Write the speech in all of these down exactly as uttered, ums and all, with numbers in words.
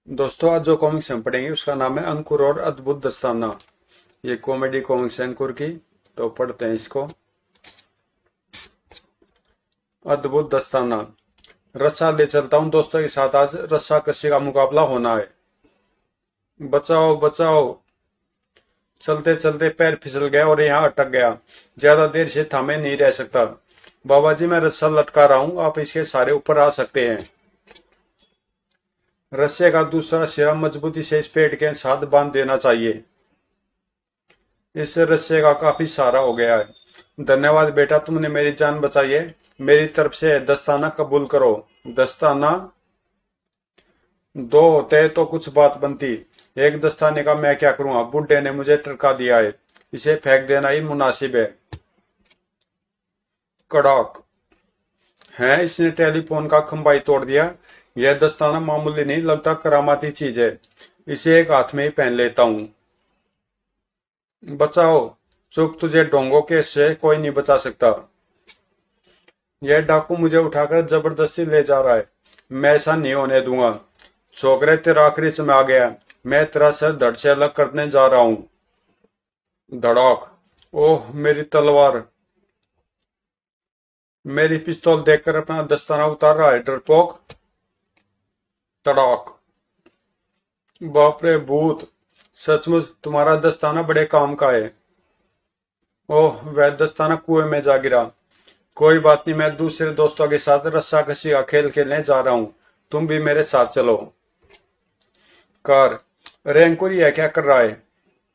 दोस्तों, आज जो कॉमिक्स हम पढ़ेंगे उसका नाम है अंकुर और अद्भुत दस्ताना। ये कॉमेडी कॉमिक्स है अंकुर की। तो पढ़ते हैं इसको। अद्भुत दस्ताना। रस्सा ले चलता हूँ दोस्तों के साथ, आज रस्सा कस्सी का मुकाबला होना है। बचाओ बचाओ। चलते चलते पैर फिसल गया और यहाँ अटक गया। ज्यादा देर से थामे नहीं रह सकता। बाबा जी, मैं रस्सा लटका रहा हूँ, आप इसके सारे ऊपर आ सकते हैं। रस्से का दूसरा सिरा मजबूती से इस पेड़ के साथ बांध देना चाहिए। इस रस्से का काफी सहारा हो गया है। धन्यवाद बेटा, तुमने मेरी जान बचाई है। मेरी तरफ से दस्ताना कबूल करो। दस्ताना। दो होते तो कुछ बात बनती। एक दस्ताने का मैं क्या करूंगा, बुड्ढे ने मुझे टरका दिया है। इसे फेंक देना ही मुनासिब है। कड़ाक। है, इसने टेलीफोन का खंभा ही तोड़ दिया। यह दस्ताना मामूली नहीं लगता, करामाती चीज है। इसे एक हाथ में ही पहन लेता हूँ। बचाओ। चुप, तुझे डोंगों के से कोई नहीं बचा सकता। यह डाकू मुझे उठाकर जबरदस्ती ले जा रहा है। मैं ऐसा नहीं होने दूंगा। छोकरे, तेरा आखिरी समय आ गया। मैं तेरा सर धड़ से अलग करने जा रहा हूँ। धड़ाक। ओह, मेरी तलवार। मेरी पिस्तौल देखकर अपना दस्ताना उतार रहा है डरपोक। तड़ाक। बाप रे भूत। सचमुच तुम्हारा दस्ताना बड़े काम का है। ओह, वह दस्ताना कुएं में जा गिरा। कोई बात नहीं, मैं दूसरे दोस्तों के साथ रस्सा कसी का खेल खेलने जा रहा हूँ। तुम भी मेरे साथ चलो। कार। अरे अंकुर, यह क्या कर रहा है?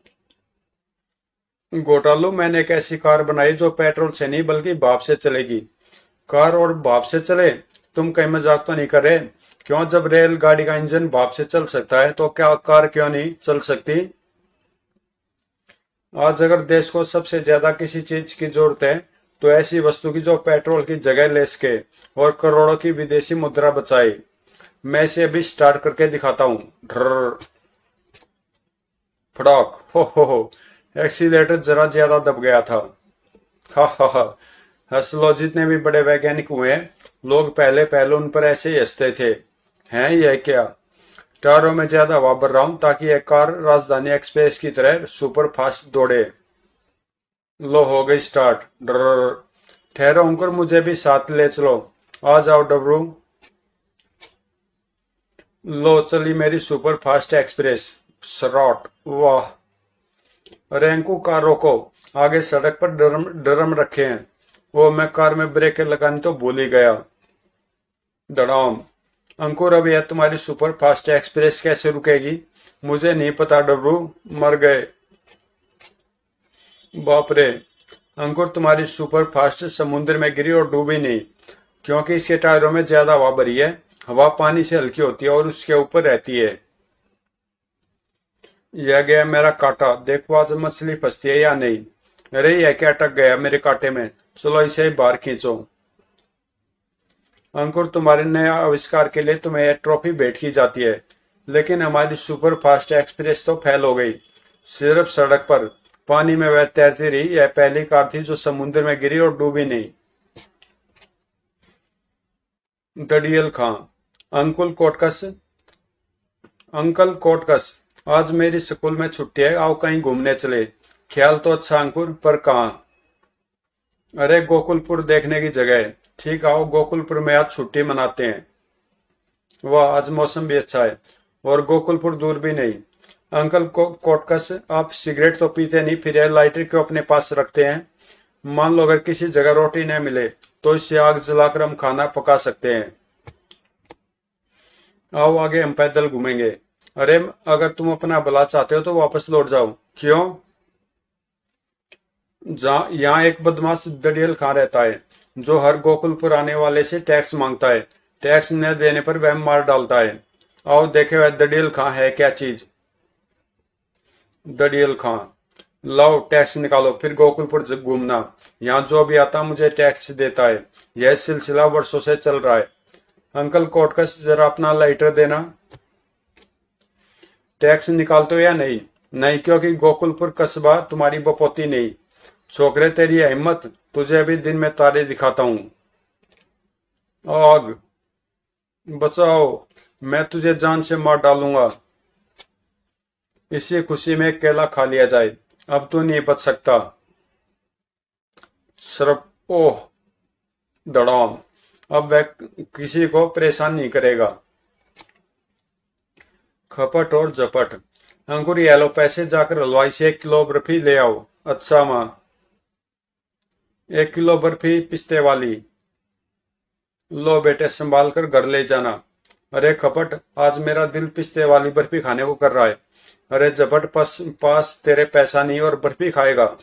घोटालू, मैंने एक ऐसी कार बनाई जो पेट्रोल से नहीं बल्कि भाप से चलेगी। कार और भाप से चले? तुम कहीं मजाक तो नहीं कर रहे? क्यों, जब रेलगाड़ी का इंजन भाप से चल सकता है तो क्या कार क्यों नहीं चल सकती? आज अगर देश को सबसे ज्यादा किसी चीज की जरूरत है तो ऐसी वस्तु की जो पेट्रोल की जगह ले सके और करोड़ों की विदेशी मुद्रा बचाए। मैं इसे अभी स्टार्ट करके दिखाता हूँ। ढर्र। फड़ाक। हो हो हो। एक्सीलेटर जरा ज्यादा दब गया था। हा हा हा। हंस लो, जितने भी बड़े वैज्ञानिक हुए हैं, लोग पहले पहले उन पर ऐसे ही हंसते थे। हैं, यह क्या? टायरों में ज्यादा हवा भर रहा हूं ताकि यह कार राजधानी एक्सप्रेस की तरह सुपर फास्ट दौड़े। लो, हो गई स्टार्ट। डर। ठहरो अंकुर, मुझे भी साथ ले चलो। आ जाओ डब्रू। लो, चली मेरी सुपर फास्ट एक्सप्रेस। सराट। वाह। अरे अंकु, कार रोको। आगे सड़क पर ड्रम ड्रम रखे हैं। वो, मैं कार में ब्रेक लगानी तो भूल ही गया। धड़ाम। अंकुर, अब यह तुम्हारी सुपर फास्ट एक्सप्रेस कैसे रुकेगी? मुझे नहीं पता डब्रू। मर गए। बाप रे। अंकुर, तुम्हारी सुपर फास्ट समुद्र में गिरी और डूबी नहीं, क्योंकि इसके टायरों में ज्यादा हवा भरी है। हवा पानी से हल्की होती है और उसके ऊपर रहती है। यह गया मेरा कांटा। देखो आज मछली फंसती है या नहीं। अरे, यह क्या अटक गया मेरे कांटे में। चलो, इसे ही बाहर खींचो। अंकुर, तुम्हारे नए आविष्कार के लिए तुम्हें यह ट्रॉफी भेंट की जाती है, लेकिन हमारी सुपर फास्ट एक्सप्रेस तो फेल हो गई। सिर्फ सड़क पर, पानी में वह तैरती रही। यह पहली कार थी जो समुद्र में गिरी और डूबी नहीं। दड़ियल खां। अंकुल कोटकस। अंकल कोटकस। आज मेरी स्कूल में छुट्टी है, आओ कहीं घूमने चले। ख्याल तो अच्छा अंकुर, पर कहाँ? अरे, गोकुलपुर देखने की जगह है। ठीक, आओ गोकुलपुर में आज छुट्टी मनाते हैं। वाह, आज मौसम भी अच्छा है और गोकुलपुर दूर भी नहीं। अंकल को कोटकस, आप सिगरेट तो पीते नहीं, फिर यह लाइटर क्यों अपने पास रखते हैं? मान लो अगर किसी जगह रोटी न मिले तो इससे आग जलाकर हम खाना पका सकते हैं। आओ आगे हम पैदल घूमेंगे। अरे, अगर तुम अपना भला चाहते हो तो वापस लौट जाओ। क्यों? जहाँ यहाँ एक बदमाश दड़ियल खां रहता है जो हर गोकुलपुर आने वाले से टैक्स मांगता है। टैक्स न देने पर वह मार डालता है। आओ देखे वह दड़ियल खां है क्या चीज। दड़ियल खां। लाओ टैक्स निकालो, फिर गोकुलपुर घूमना। यहाँ जो भी आता मुझे टैक्स देता है। यह सिलसिला वर्षों से चल रहा है। अंकल कोटकस, जरा अपना लाइटर देना। टैक्स निकालते हो या नहीं? नहीं, क्योंकि गोकुलपुर कस्बा तुम्हारी बपोती नहीं। छोकरे, तेरी है हिम्मत, तुझे अभी दिन में तारे दिखाता हूँ। आग। बचाओ। मैं तुझे जान से मार डालूंगा। इसी खुशी में केला खा लिया जाए, अब तू नहीं बच सकता। सरप ओह धड़ाम। अब वह किसी को परेशान नहीं करेगा। खपट और झपट। अंकुर ये लो पैसे, जाकर हलवाई से एक किलो बर्फी ले आओ। अच्छा माँ। एक किलो बर्फी पिस्ते वाली। लो बेटे, संभाल कर घर ले जाना। अरे खपट, आज मेरा दिल पिस्ते वाली बर्फी खाने को कर रहा है। अरे झपट, पास पास तेरे पैसा नहीं और बर्फी खाएगा।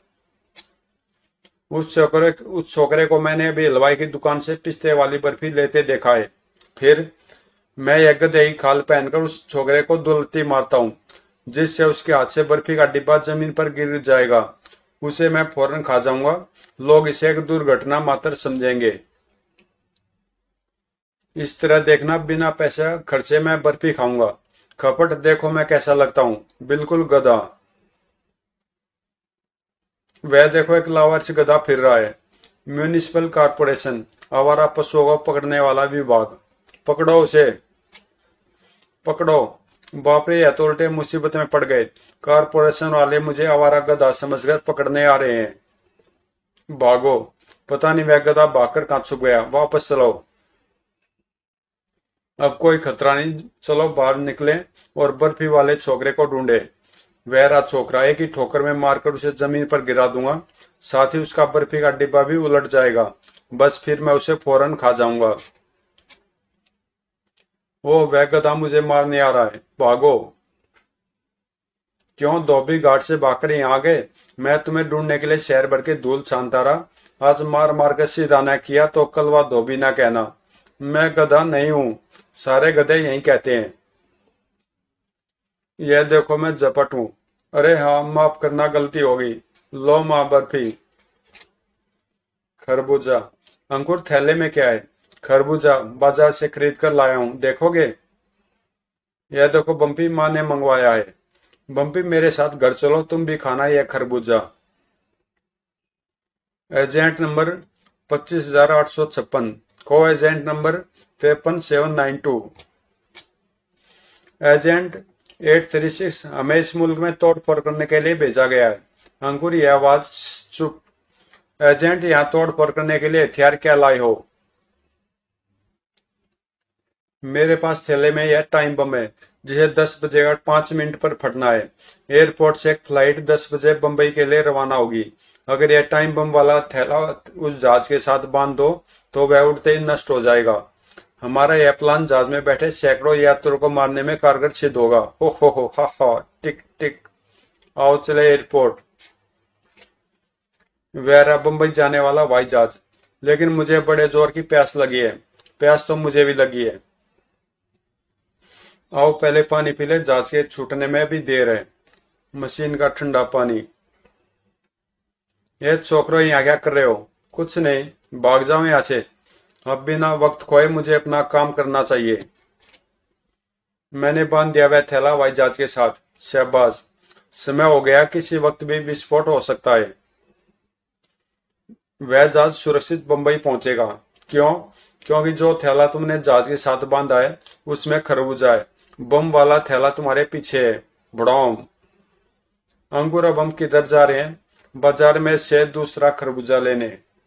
उस छोकरे उस छोकरे को मैंने अभी हलवाई की दुकान से पिस्ते वाली बर्फी लेते देखा है। फिर मैं एक गधे की खाल पहनकर उस छोकरे को दुलती मारता हूँ, जिससे उसके हाथ से बर्फी का डिब्बा जमीन पर गिर जाएगा। उसे मैं फौरन खा जाऊंगा। लोग इसे एक दुर्घटना मात्र समझेंगे। इस तरह देखना, बिना पैसे खर्चे मैं बर्फी खाऊंगा। खपट, देखो मैं कैसा लगता हूँ, बिल्कुल गधा। वह देखो, एक लावारिस गधा फिर रहा है। म्यूनिसिपल कॉर्पोरेशन, आवारा पशुओं को पकड़ने वाला विभाग। पकड़ो उसे, पकड़ो। बाप रे, यह तो उल्टे मुसीबत में पड़ गए। कॉर्पोरेशन वाले मुझे आवारा गधा समझकर पकड़ने आ रहे हैं। भागो। पता नहीं वह गधा भागकर कहाँ छुप गया। वापस चलो। अब कोई खतरा नहीं, चलो बाहर निकले और बर्फी वाले छोकरे को ढूंढे। वह रहा छोकरा, एक ही ठोकर में मारकर उसे जमीन पर गिरा दूंगा। साथ ही उसका बर्फी का डिब्बा भी उलट जाएगा। बस फिर मैं उसे फौरन खा जाऊंगा। वो वह गधा मुझे मारने आ रहा है, भागो। क्यों धोबी घाट से भागकर यहाँ आ गए? मैं तुम्हें ढूंढने के लिए शहर भर के धूल छानता रहा। आज मार मार कर सीधा न किया तो कल वह धोबी ना कहना। मैं गधा नहीं हूं, सारे गधे यही कहते हैं। यह देखो, मैं झपट हूं। अरे हाँ, माफ करना, गलती हो गई। लो माँ बर्फी। खरबूजा। अंकुर, थैले में क्या है? खरबूजा बाजार से खरीद कर लाया हूँ, देखोगे? यह देखो बम्पी, माँ ने मंगवाया है। बम्पी, मेरे साथ घर चलो, तुम भी खाना यह खरबूजा। एजेंट नंबर पच्चीस हजार आठ सौ छप्पन। को एजेंट नंबर तिरपन seven nine two. Agent eight three six, हमें इस मुल्क में तोड़ फोड़ करने के लिए भेजा गया है। अंकुर, यह आवाज चुप। एजेंट, यहाँ तोड़ फोड़ करने के लिए हथियार क्या लाए हो? मेरे पास थैले में यह टाइम बम है, जिसे दस बजे का पांच मिनट पर फटना है। एयरपोर्ट से एक फ्लाइट दस बजे बंबई के लिए रवाना होगी। अगर यह टाइम बम वाला थैला उस जहाज के साथ बांध दो तो वह उड़ते ही नष्ट हो जाएगा। हमारा यह प्लान जहाज में बैठे सैकड़ों यात्रियों को मारने में कारगर सिद्ध होगा। हो हो हो हा हा। टिक टिक। आओ चले एयरपोर्ट। वह रहा बंबई जाने वाला हवाई जहाज। लेकिन मुझे बड़े जोर की प्यास लगी है। प्यास तो मुझे भी लगी है। आओ पहले पानी पी ले, जहाज के छूटने में भी देर है। मशीन का ठंडा पानी। ये छोकरो, यहाँ क्या कर रहे हो? कुछ नहीं, भाग जाओ यहाँ से। अब बिना वक्त खोए मुझे अपना काम करना चाहिए। मैंने बांध दिया वह थैला हवाई जहाज के साथ। शाबाश। समय हो गया, किसी वक्त भी विस्फोट हो सकता है। वह जहाज सुरक्षित बंबई पहुंचेगा। क्यों? क्योंकि जो थैला तुमने जहाज के साथ बांधा है उसमें खरबूजा है। बम वाला थैला तुम्हारे पीछे है। बड़ौम। अंकुर, अब हम किधर जा रहे हैं? बाजार में से दूसरा खरबूजा लेने।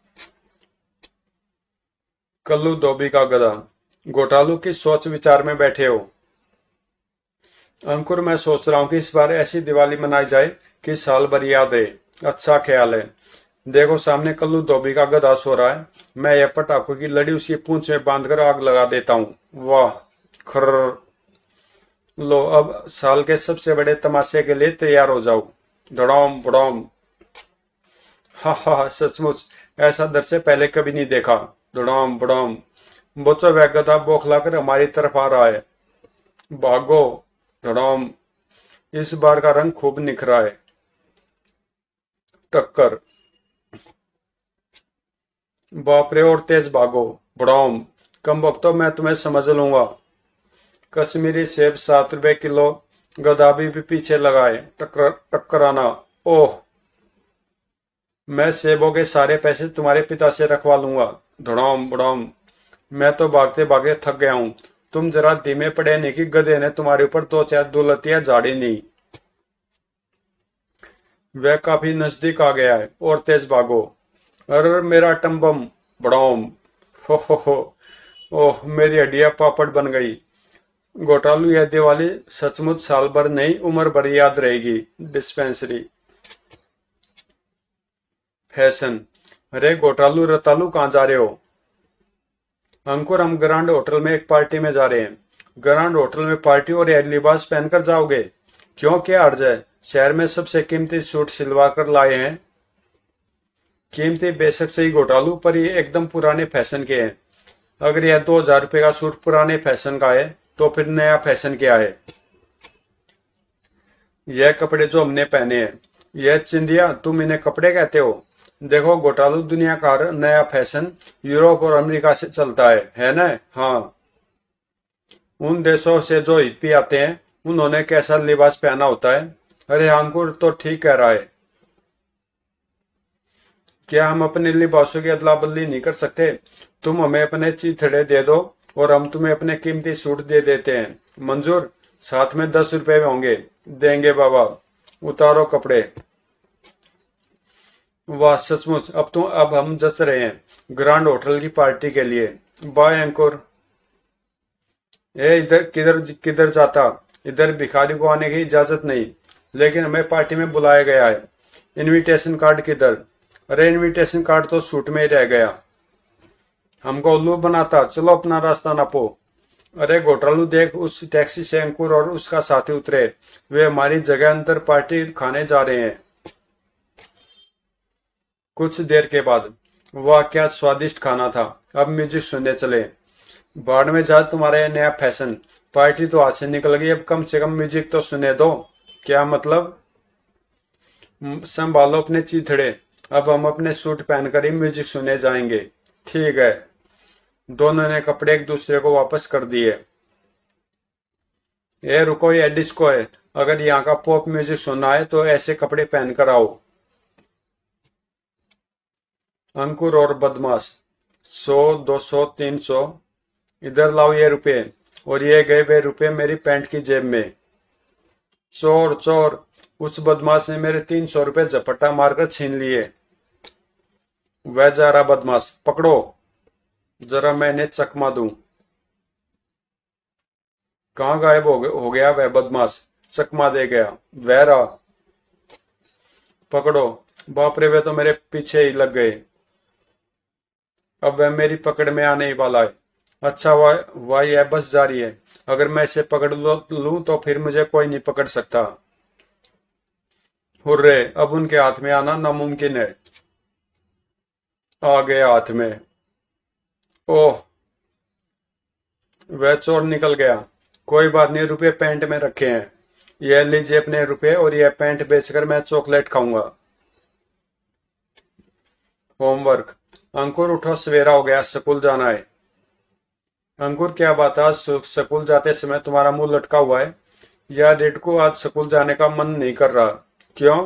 कल्लू धोबी का गधा। घोटालू की सोच विचार में बैठे हो? अंकुर, मैं सोच रहा हूँ कि इस बार ऐसी दिवाली मनाई जाए कि साल भर याद रहे। अच्छा ख्याल है। देखो सामने कल्लू धोबी का गधा सो रहा है। मैं यह पटाखों की लड़ी उसकी पूंछ में बांधकर आग लगा देता हूँ। वाह। खर्र। लो, अब साल के सबसे बड़े तमाशे के लिए तैयार हो जाओ। धड़ाम बड़ाम। हा हा हा, सचमुच ऐसा दर से पहले कभी नहीं देखा। धड़ाम बड़ाम। बच्चों, वह गधा बौखला कर हमारी तरफ आ रहा है। भागो। धड़ाम। इस बार का रंग खूब निखरा है। टक्कर। बाप रे, और तेज भागो। बड़ाम। कम वक्तों, मैं तुम्हें समझ लूंगा। कश्मीरी सेब सात रुपए किलो। गधा भी, भी पीछे लगाए। टक्कर टक्कराना। ओह। मैं सेबों के सारे पैसे तुम्हारे पिता से रखवा लूंगा। धड़ाम बड़ाम। मैं तो भागते भागते थक गया हूँ। तुम जरा धीमे पड़े नहीं कि गधे ने तुम्हारे ऊपर दो चार दुलतियां झाड़ी नहीं। वह काफी नजदीक आ गया है और तेज भागो। अरे मेरा टम्बम बड़ोम। हो हो हो। ओह मेरी हड्डियां पापड़ बन गई। घोटालू यह दिवाली सचमुच साल भर नहीं उम्र भर याद रहेगी। डिस्पेंसरी। फैशन। अरे घोटालू रतालू कहाँ जा रहे हो? अंकुर हम ग्रांड होटल में एक पार्टी में जा रहे हैं। ग्रांड होटल में पार्टी और यह लिबास पहनकर जाओगे? क्यों क्या हर्ज है? शहर में सबसे कीमती सूट सिलवा कर लाए हैं। कीमती बेशक सही घोटालू, पर ये एकदम पुराने फैशन के हैं। अगर यह दो हजार रुपये का सूट पुराने फैशन का है तो फिर नया फैशन क्या है? यह कपड़े जो हमने पहने हैं। यह चिंदिया तुम इन्हें कपड़े कहते हो? देखो घोटालू, दुनिया का हर नया फैशन यूरोप और अमेरिका से चलता है है ना? हाँ। उन देशों से जो हिप्पी आते हैं उन्होंने कैसा लिबास पहना होता है। अरे अंकुर तो ठीक कह रहा है। क्या हम अपने लिबासों की अदला बदली नहीं कर सकते? तुम हमें अपने चीथड़े दे दो और हम तुम्हें अपने कीमती सूट दे देते हैं। मंजूर? साथ में दस रुपए में होंगे। देंगे बाबा। उतारो कपड़े। वाह सचमुच, अब तो अब हम जच रहे हैं ग्रांड होटल की पार्टी के लिए। बाय अंकुर। ए इधर किधर किधर जाता? इधर भिखारी को आने की इजाजत नहीं, लेकिन हमें पार्टी में बुलाया गया है। इनविटेशन कार्ड किधर? अरे इनविटेशन कार्ड तो सूट में ही रह गया। हमको उल्लू बनाता। चलो अपना रास्ता नापो। अरे घोटालू देख, उस टैक्सी से अंकुर और उसका साथी उतरे। वे हमारी जगह अंतर पार्टी खाने जा रहे हैं। कुछ देर के बाद। वाह क्या स्वादिष्ट खाना था। अब म्यूजिक सुनने चले। बाढ़ में जा तुम्हारा ये नया फैशन। पार्टी तो हाथ से निकल गई, अब कम से कम म्यूजिक तो सुने दो। क्या मतलब? संभालो अपने चीथड़े। अब हम अपने सूट पहनकर ही म्यूजिक सुने जाएंगे। ठीक है। दोनों ने कपड़े एक दूसरे को वापस कर दिए। ये रुको, ये डिस्को है। अगर यहाँ का पॉप म्यूजिक सुनना है तो ऐसे कपड़े पहनकर आओ। अंकुर और बदमाश। सौ, दो सौ, तीन सौ। इधर लाओ ये रुपए। और ये गए वे रुपए मेरी पैंट की जेब में। चोर चोर। उस बदमाश ने मेरे तीन सौ रुपये झपट्टा मारकर छीन लिए। वह जा रहा बदमाश, पकड़ो। जरा मैं इन्हें चकमा दूं। कहाँ गायब हो, हो गया वह बदमाश? चकमा दे गया। वह रहा। पकड़ो। बाप रे, वे तो मेरे पीछे ही लग गए। अब वह मेरी पकड़ में आने ही वाला है। अच्छा वाह वाह, यह बस जारी है। अगर मैं इसे पकड़ लूं तो फिर मुझे कोई नहीं पकड़ सकता। हुर्रे, अब उनके हाथ में आना नामुमकिन है। आ गया हाथ में। ओह, वह चोर निकल गया। कोई बात नहीं, रुपए पैंट में रखे हैं। यह लीजिए अपने रुपए, और यह पैंट बेचकर मैं चॉकलेट खाऊंगा। होमवर्क। अंकुर उठो, सवेरा हो गया, स्कूल जाना है। अंकुर क्या बात है, आज स्कूल जाते समय तुम्हारा मुंह लटका हुआ है? या डेट को आज स्कूल जाने का मन नहीं कर रहा? क्यों?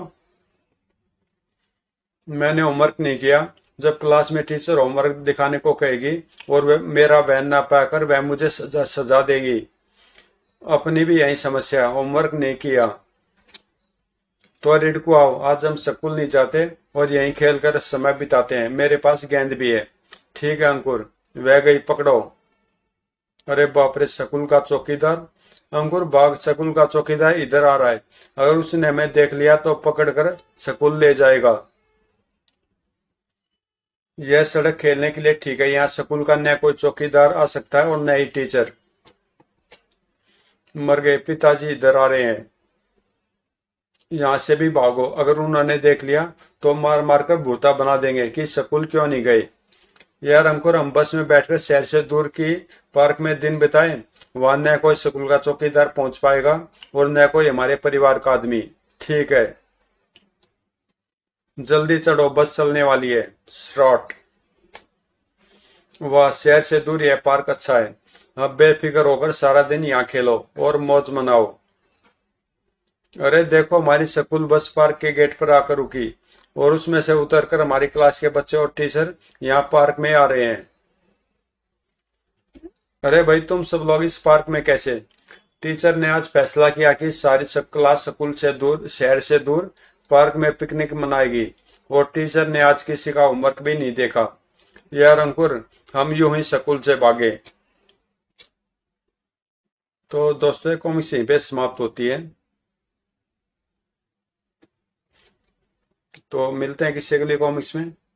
मैंने होमवर्क नहीं किया। जब क्लास में टीचर होमवर्क दिखाने को कहेगी और वह मेरा वैन ना पाकर वह मुझे सजा, सजा देगी। अपनी भी यही समस्या, होमवर्क नहीं किया। तो रिडकू आओ, आज हम स्कूल नहीं जाते और यहीं खेल कर समय बिताते हैं। मेरे पास गेंद भी है। ठीक है अंकुर। वह गई, पकड़ो। अरे बाप रे, स्कूल का चौकीदार। अंकुर भाग, स्कूल का चौकीदार इधर आ रहा है। अगर उसने हमें देख लिया तो पकड़कर स्कूल ले जाएगा। यह सड़क खेलने के लिए ठीक है। यहाँ स्कूल का न कोई चौकीदार आ सकता है और न ही टीचर। मर गए, पिताजी इधर आ रहे हैं। यहाँ से भी भागो, अगर उन्होंने देख लिया तो मार मार कर भूता बना देंगे कि स्कूल क्यों नहीं गए। यार अंकुर, हम बस में बैठकर शहर से दूर की पार्क में दिन बिताए। वहां न कोई स्कूल का चौकीदार पहुंच पाएगा और न कोई हमारे परिवार का आदमी। ठीक है, जल्दी चढ़ो, बस चलने वाली है। शॉर्ट। वाह, शहर से दूर यह पार्क अच्छा है। अब बेफिक्र होकर सारा दिन यहाँ खेलो और मौज मनाओ। अरे देखो, हमारी स्कूल बस पार्क के गेट पर आकर रुकी और उसमें से उतरकर हमारी क्लास के बच्चे और टीचर यहाँ पार्क में आ रहे हैं। अरे भाई, तुम सब लोग इस पार्क में कैसे? टीचर ने आज फैसला किया कि सारी स- क्लास स्कूल से दूर, शहर से दूर पार्क में पिकनिक मनाएगी। और टीचर ने आज किसी का होमवर्क भी नहीं देखा। यार अंकुर, हम यूं ही स्कूल से भागे। तो दोस्तों, कॉमिक्स यहीं पे समाप्त होती है। तो मिलते हैं किसी अगली कॉमिक्स में।